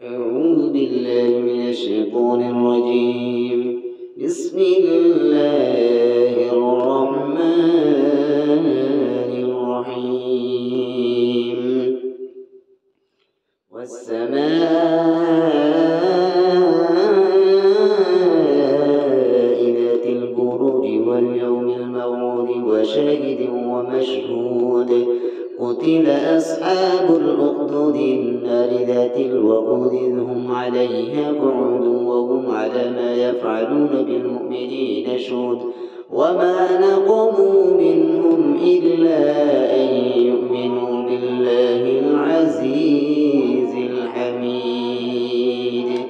أعوذ بالله من الشيطان الرجيم. بسم الله الرحمن الرحيم. والسماء ذات البروج واليوم الموعود وشاهد ومشهود. قتل أصحاب الأخدود النار ذات الوقود إذ هم عليها قعود وهم على ما يفعلون بالمؤمنين شهود. وما نقموا منهم إلا أن يؤمنوا بالله العزيز الحميد.